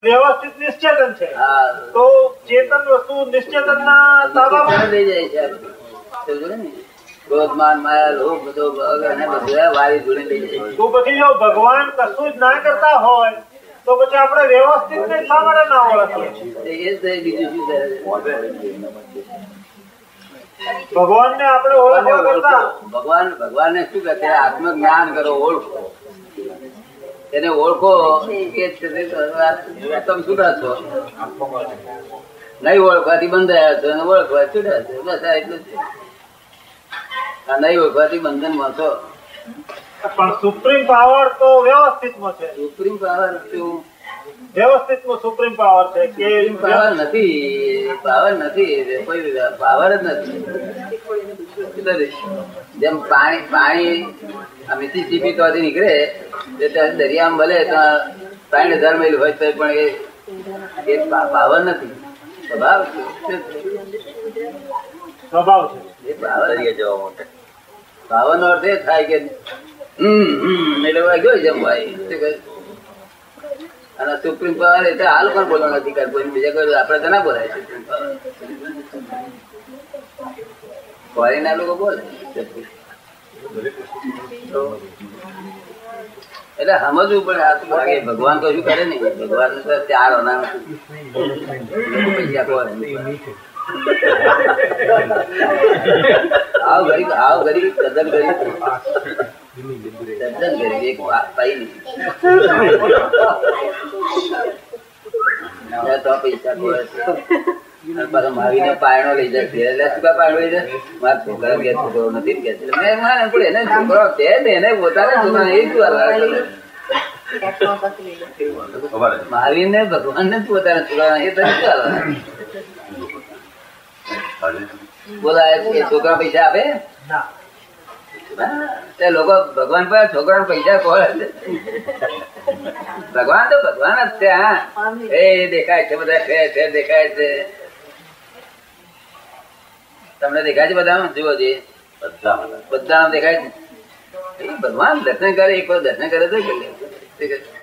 વ્યવસ્થિત નિશ્ચેતન છે. તો ચેતન વસ્તુ નિશ્ચેતન ના તાબામાં લઈ જાય છે. ક્રોધ માન માયા લોભ બધો વારી જોડે લઈ જાય. તો પછી જો ભગવાન કશું જ ના કરતા હોય તો પછી આપણે વ્યવસ્થિત ને શા માટે ના ઓળખીએ? બીજું શું થાય? ભગવાન ને આપણે ઓળખવા કરતા ભગવાન ને શું કહે? આત્મજ્ઞાન કરો, ઓળખો. એને ઓળખો કે તમે છૂટા છો. નહીં ઓળખવાથી બંધાયા છો અને ઓળખવા છૂટા છો. બસ આ એટલું જ. નહીં ઓળખવાથી બંધનમાં છો. પણ સુપ્રીમ પાવર તો વ્યવસ્થિતમાં છે. સુપ્રીમ પાવર શું? વ્યવસ્થિતમાં સુપ્રીમ પાવર છે કે પાવર નથી. પાવર નથી, કોઈ પાવર જ નથી. જેમ પાણી મિસિસિપી તોથી નીકળે દરિયામાં ભલે 60,000 માઇલ હોય તો પણ એ પાવર નથી, સ્વભાવ છે. સ્વભાવ છે. એ પાવર જવા માટે પાવર નો અર્થ એ થાય કે એટલે ગયો જેમ ભાઈ. અને સુપ્રીમ પાવર એટલે હાલ પણ બોલવાનો અધિકાર કોઈ બીજા કોઈ આપડે તો ના બોલાય. સુપ્રીમ પાવર ફોરેનના લોકો બોલે એટલે સમજવું પડે. આ ભગવાન તો શું કરે ને, ભગવાન તો 4 અનામ પૈસા આવ ગરીબ કદમ કરી એક વાત પાઈ તો પૈસા મારીને પાયણો લઈ જાય. એટલે શું પાયણો લઈ જાય? મારા છોકરા કે છોકરો નથી કે એને છોકરો છે ને એને પોતાને છોકરા એ શું મારીને ભગવાન ને પોતાના છોકરા એ બોલાય છોકરા પૈસા આપે લોકો ભગવાન પર છોકરા પૈસા કોણ? ભગવાન તો ભગવાન જ છે. હા એ દેખાય છે, બધા છે દેખાય છે. તમને દેખાય છે બધા? જુઓ છે બધા દેખાય છે. ભગવાન દર્શન કરે, એક વાર દર્શન કરે તો